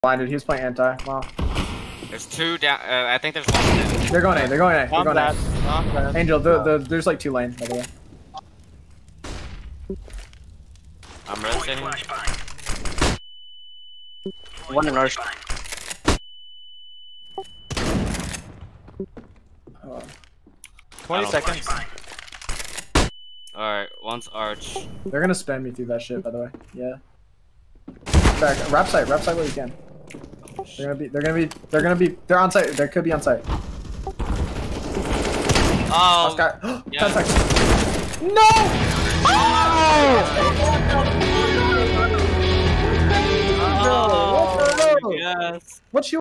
Blinded. He was playing anti. Wow. There's two down. I think there's one down. They're going A. They're going A. They're going A. Angel, there's like 2 lanes, by the way. I'm rotating. One in ours. 20 seconds. Alright, one's arch. They're gonna spam me through that shit, by the way. Yeah. Back. Wrap site what you can. They're on site. They could be on site. Oh! Oscar. Yeah. 10 seconds. No! Oh! Yes! What's you?